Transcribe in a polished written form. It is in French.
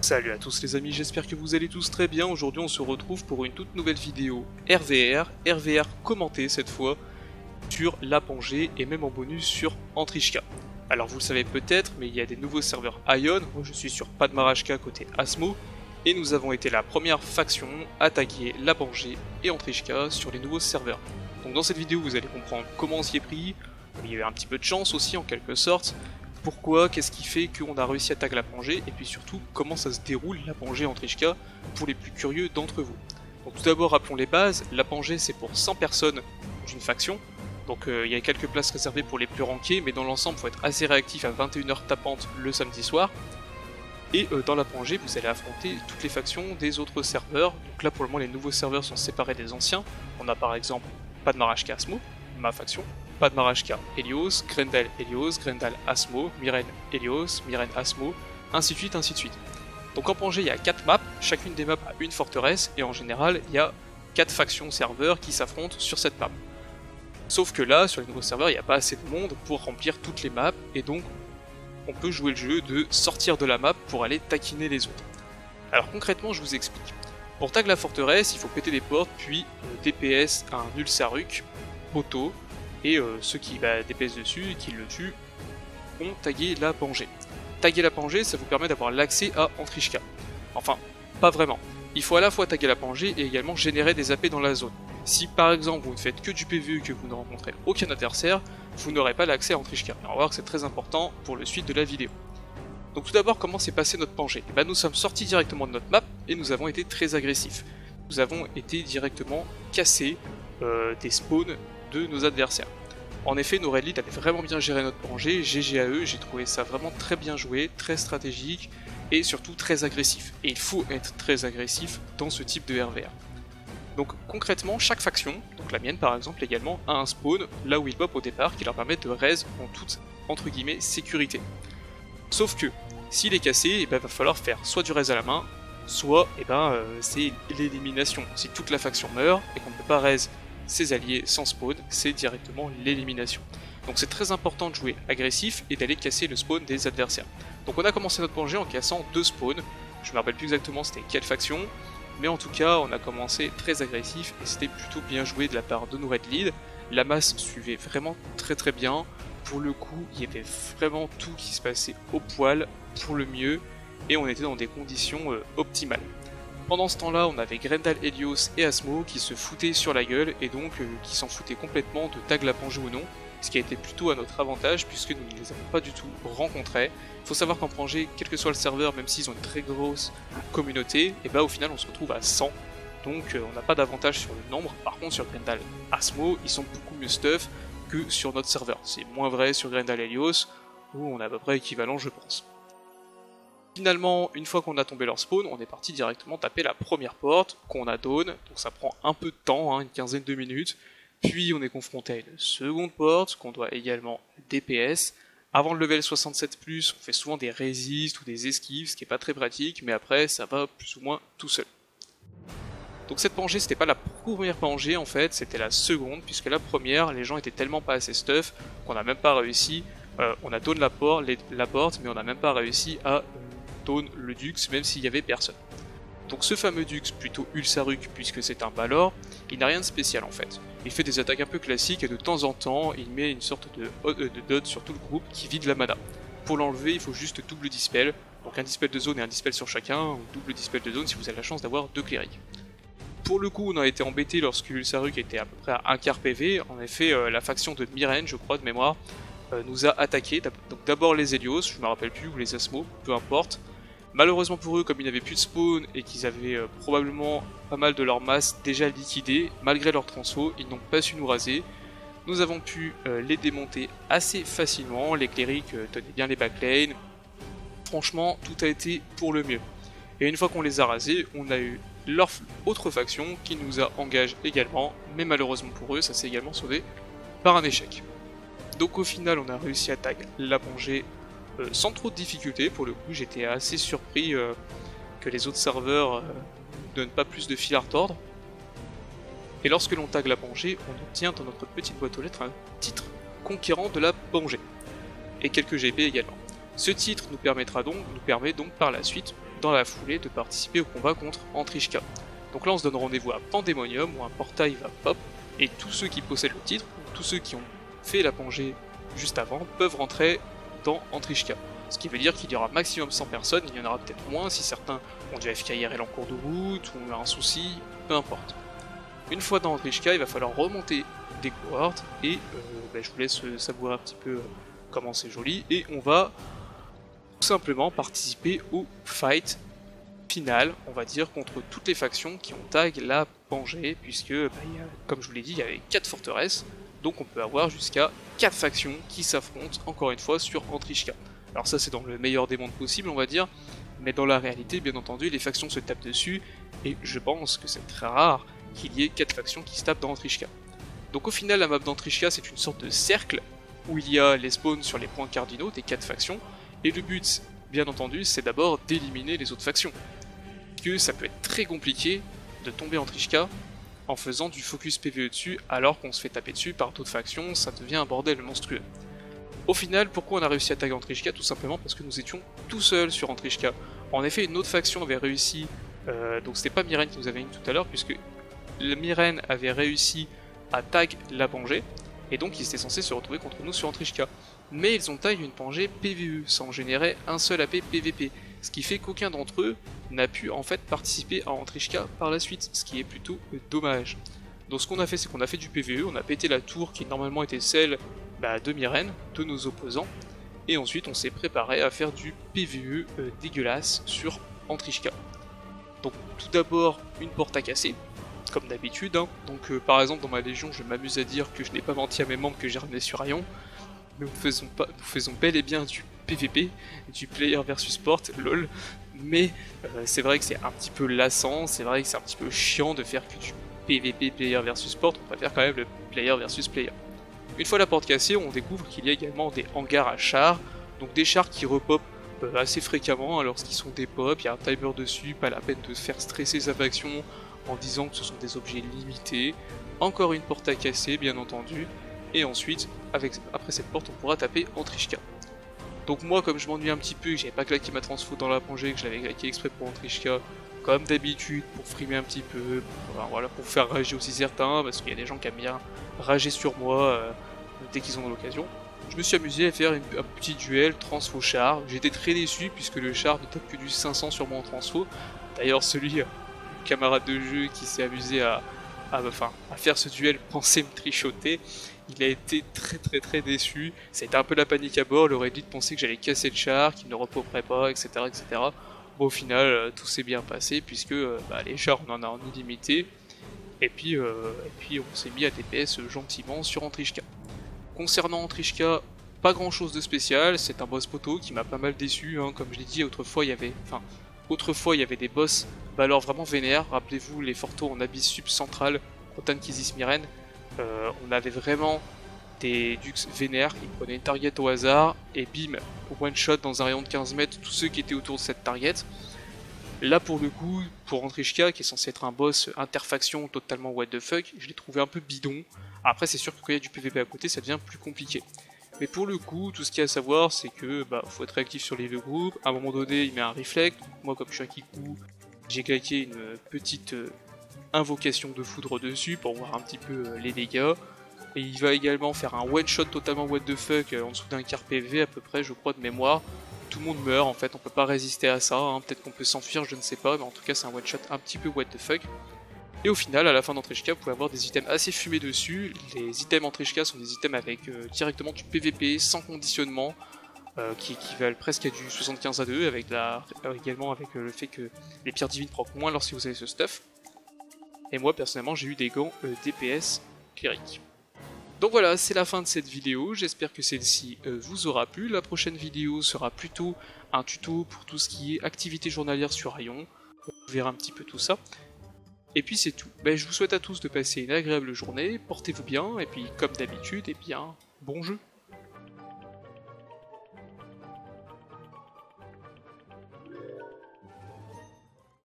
Salut à tous les amis, j'espère que vous allez tous très bien. Aujourd'hui on se retrouve pour une toute nouvelle vidéo RVR commenté cette fois sur la Pangée et même en bonus sur Antrishka. Alors vous le savez peut-être, mais il y a des nouveaux serveurs Ion, moi je suis sur Padmarashka côté Asmo, et nous avons été la première faction à taguer la Pangée et Antrishka sur les nouveaux serveurs. Donc dans cette vidéo vous allez comprendre comment on s'y est pris, il y avait un petit peu de chance aussi en quelque sorte, pourquoi, qu'est-ce qui fait qu'on a réussi à tag la Pangée, et puis surtout comment ça se déroule la Pangée en Trishka pour les plus curieux d'entre vous. Donc tout d'abord rappelons les bases, la Pangée c'est pour 100 personnes d'une faction, donc il y a quelques places réservées pour les plus rankés, mais dans l'ensemble il faut être assez réactif à 21h tapante le samedi soir. Et dans la Pangée vous allez affronter toutes les factions des autres serveurs, donc là pour le moment les nouveaux serveurs sont séparés des anciens, on a par exemple Padmarashka Asmo, ma faction, Padmarashka Helios, Grendel Helios, Grendel Asmo, Myrenne Helios, Myrenne Asmo, ainsi de suite, ainsi de suite. Donc en Pangée il y a 4 maps, chacune des maps a une forteresse, et en général il y a 4 factions serveurs qui s'affrontent sur cette map. Sauf que là, sur les nouveaux serveurs, il n'y a pas assez de monde pour remplir toutes les maps, et donc on peut jouer le jeu de sortir de la map pour aller taquiner les autres. Alors concrètement je vous explique. Pour tag la forteresse, il faut péter des portes, puis DPS un Ulsaruk, Boto, et ceux qui DPS dessus et qui le tuent ont tagué la Pangée. Taguer la Pangée, ça vous permet d'avoir l'accès à Antrishka. Enfin, pas vraiment. Il faut à la fois taguer la Pangée et également générer des AP dans la zone. Si par exemple vous ne faites que du PvE et que vous ne rencontrez aucun adversaire, vous n'aurez pas l'accès à Antrishka. On va voir que c'est très important pour le suite de la vidéo. Donc tout d'abord, comment s'est passé notre Pangée ? Nous sommes sortis directement de notre map et nous avons été très agressifs. Nous avons été directement cassés des spawns de nos adversaires. En effet, nos red leads avaient vraiment bien géré notre Pangée, GG à eux, j'ai trouvé ça vraiment très bien joué, très stratégique et surtout très agressif. Et il faut être très agressif dans ce type de RVR. Donc concrètement, chaque faction, donc la mienne par exemple également, a un spawn là où ils pop au départ qui leur permet de raise en toute entre guillemets sécurité. Sauf que s'il est cassé, va falloir faire soit du raise à la main, soit c'est l'élimination. Si toute la faction meurt et qu'on ne peut pas raise ses alliés sans spawn, c'est directement l'élimination. Donc c'est très important de jouer agressif et d'aller casser le spawn des adversaires. Donc on a commencé notre Pangée en cassant 2 spawns, je me rappelle plus exactement c'était quelle faction, mais en tout cas on a commencé très agressif et c'était plutôt bien joué de la part de nos red leads. La masse suivait vraiment très bien, pour le coup il y avait vraiment tout qui se passait au poil pour le mieux et on était dans des conditions optimales. Pendant ce temps-là, on avait Grendel Helios et Asmo qui se foutaient sur la gueule et donc qui s'en foutaient complètement de tag la Pangée ou non, ce qui a été plutôt à notre avantage puisque nous ne les avons pas du tout rencontrés. Il faut savoir qu'en Pangée, quel que soit le serveur, même s'ils ont une très grosse communauté, et au final on se retrouve à 100, donc on n'a pas d'avantage sur le nombre. Par contre sur Grendel Asmo, ils sont beaucoup mieux stuff que sur notre serveur. C'est moins vrai sur Grendel Helios, où on est à peu près équivalent je pense. Finalement, une fois qu'on a tombé leur spawn, on est parti directement taper la première porte qu'on a down, donc ça prend un peu de temps, une quinzaine de minutes, puis on est confronté à une seconde porte qu'on doit également DPS. Avant le level 67+, on fait souvent des résistes ou des esquives, ce qui est pas très pratique, mais après ça va plus ou moins tout seul. Donc cette Pangée, c'était pas la première Pangée en fait, c'était la seconde, puisque la première, les gens étaient tellement pas assez stuff qu'on n'a même pas réussi, on a down la porte, mais on n'a même pas réussi à down le Dux, même s'il y avait personne. Donc ce fameux Dux, plutôt Ulsaruk, puisque c'est un Balor, il n'a rien de spécial en fait. Il fait des attaques un peu classiques et de temps en temps, il met une sorte de dot sur tout le groupe qui vide la mana. Pour l'enlever, il faut juste double dispel, donc un dispel de zone et un dispel sur chacun, ou double dispel de zone si vous avez la chance d'avoir 2 clérics. Pour le coup, on a été embêté lorsque Ulsaruk était à peu près à 1 quart PV, en effet la faction de Myrenne, je crois de mémoire, nous a attaqué, donc d'abord les Helios, je me rappelle plus, ou les Asmo, peu importe. Malheureusement pour eux, comme ils n'avaient plus de spawn et qu'ils avaient probablement pas mal de leur masse déjà liquidée, malgré leur transfo, ils n'ont pas su nous raser. Nous avons pu les démonter assez facilement, les clérics tenaient bien les backlanes. Franchement, tout a été pour le mieux. Et une fois qu'on les a rasés, on a eu leur autre faction qui nous a engagé également, mais malheureusement pour eux, ça s'est également sauvé par un échec. Donc au final, on a réussi à tag la Pangée sans trop de difficultés. Pour le coup, j'étais assez surpris que les autres serveurs ne donnent pas plus de fil à retordre. Et lorsque l'on tag la Pangée, on obtient dans notre petite boîte aux lettres un titre conquérant de la Pangée et quelques GP également. Ce titre nous permet donc par la suite dans la foulée de participer au combat contre Antrishka. Donc là on se donne rendez-vous à Pandemonium où un portail va pop et tous ceux qui possèdent le titre, ou tous ceux qui ont fait la Pangée juste avant, peuvent rentrer dans Antrishka. Ce qui veut dire qu'il y aura maximum 100 personnes, il y en aura peut-être moins si certains ont du FK IRL en cours de route ou ont un souci, peu importe. Une fois dans Antrishka, il va falloir remonter des cohortes et je vous laisse savourer un petit peu comment c'est joli et on va tout simplement participer au fight final, on va dire, contre toutes les factions qui ont tag la Pangée, puisque, comme je vous l'ai dit, il y avait 4 forteresses, donc on peut avoir jusqu'à 4 factions qui s'affrontent, encore une fois, sur Antrishka. Alors ça c'est dans le meilleur des mondes possible, on va dire, mais dans la réalité, bien entendu, les factions se tapent dessus, et je pense que c'est très rare qu'il y ait 4 factions qui se tapent dans Antrishka. Donc au final, la map d'Antrishka, c'est une sorte de cercle, où il y a les spawns sur les points cardinaux des 4 factions, et le but, bien entendu, c'est d'abord d'éliminer les autres factions. Que ça peut être très compliqué de tomber en Antrishka en faisant du focus PvE dessus alors qu'on se fait taper dessus par d'autres factions, ça devient un bordel monstrueux. Au final, pourquoi on a réussi à taguer Antrishka? Tout simplement parce que nous étions tout seuls sur Antrishka. En effet, une autre faction avait réussi, donc c'était pas Myrène qui nous avait mis tout à l'heure, puisque le Myrène avait réussi à tag la Pangée, et donc ils étaient censés se retrouver contre nous sur Antrishka. Mais ils ont tag une Pangée PvE, sans générer un seul AP PvP, ce qui fait qu'aucun d'entre eux n'a pu en fait participer à Antrishka par la suite, ce qui est plutôt dommage. Donc ce qu'on a fait, c'est qu'on a fait du PvE, on a pété la tour qui normalement était celle de Myrène, de nos opposants, et ensuite on s'est préparé à faire du PvE dégueulasse sur Antrishka. Donc tout d'abord une porte à casser, comme d'habitude, hein. Donc par exemple dans ma légion je m'amuse à dire que je n'ai pas menti à mes membres que j'ai ramené sur Rayon, mais nous faisons bel et bien du PvP, du player versus port, lol, mais c'est vrai que c'est un petit peu lassant, c'est vrai que c'est un petit peu chiant de faire que du PvP player versus port, on préfère quand même le player versus player. Une fois la porte cassée, on découvre qu'il y a également des hangars à chars, donc des chars qui repopent assez fréquemment, hein, lorsqu'ils sont des pop, il y a un timer dessus, pas la peine de faire stresser sa faction en disant que ce sont des objets limités. Encore une porte à casser bien entendu, et ensuite, après cette porte, on pourra taper Antrishka. Donc moi, comme je m'ennuie un petit peu, que j'avais pas claqué ma transfo dans la Pangée, que je l'avais claqué exprès pour Antrishka, comme d'habitude, pour frimer un petit peu, pour faire rager aussi certains, parce qu'il y a des gens qui aiment bien rager sur moi dès qu'ils ont l'occasion. Je me suis amusé à faire un petit duel transfo char. J'étais très déçu puisque le char ne tape que du 500 sur moi en transfo. D'ailleurs, le camarade de jeu qui s'est amusé à faire ce duel pensait me trichoter. Il a été très déçu, c'était un peu la panique à bord, il aurait dit de penser que j'allais casser le char, qu'il ne repoperait pas, etc. Bon, au final, tout s'est bien passé, puisque les chars on en a en illimité, et puis on s'est mis à DPS gentiment sur Antrishka. Concernant Antrishka, pas grand chose de spécial, c'est un boss poteau qui m'a pas mal déçu, hein. Comme je l'ai dit, autrefois il y avait des boss alors vraiment vénères, rappelez-vous les fortos en abysse sub central, Crotan Kizis Myrène. On avait vraiment des dux vénères qui prenaient une target au hasard et bim, one shot dans un rayon de 15 mètres tous ceux qui étaient autour de cette target. Là pour le coup, pour Antrishka qui est censé être un boss interfaction totalement what the fuck, je l'ai trouvé un peu bidon. Après c'est sûr que quand il y a du PvP à côté ça devient plus compliqué. Mais pour le coup, tout ce qu'il y a à savoir c'est que faut être réactif sur les deux groupes, à un moment donné il met un reflect, moi comme je suis un Kiku, j'ai claqué une petite invocation de foudre dessus pour voir un petit peu les dégâts, et il va également faire un one shot totalement what the fuck en dessous d'un quart PV à peu près, je crois de mémoire. Tout le monde meurt en fait, on peut pas résister à ça, hein. Peut-être qu'on peut s'enfuir, je ne sais pas, mais en tout cas c'est un one shot un petit peu what the fuck. Et au final, à la fin d'Antrishka, vous pouvez avoir des items assez fumés dessus. Les items Antrishka sont des items avec directement du PVP sans conditionnement, qui équivalent presque à du 75-2, également avec le fait que les pierres divines proc moins lorsque vous avez ce stuff. Et moi personnellement j'ai eu des gants DPS clériques. Donc voilà, c'est la fin de cette vidéo, j'espère que celle-ci vous aura plu. La prochaine vidéo sera plutôt un tuto pour tout ce qui est activité journalière sur Rayon. On verra un petit peu tout ça. Et puis c'est tout. Je vous souhaite à tous de passer une agréable journée, portez-vous bien, et puis comme d'habitude, bon jeu.